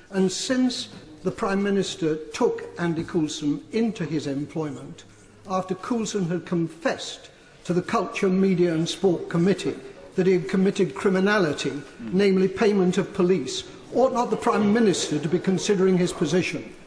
And since the Prime Minister took Andy Coulson into his employment, after Coulson had confessed to the Culture, Media and Sport Committee that he had committed criminality, namely payment of police, ought not the Prime Minister to be considering his position?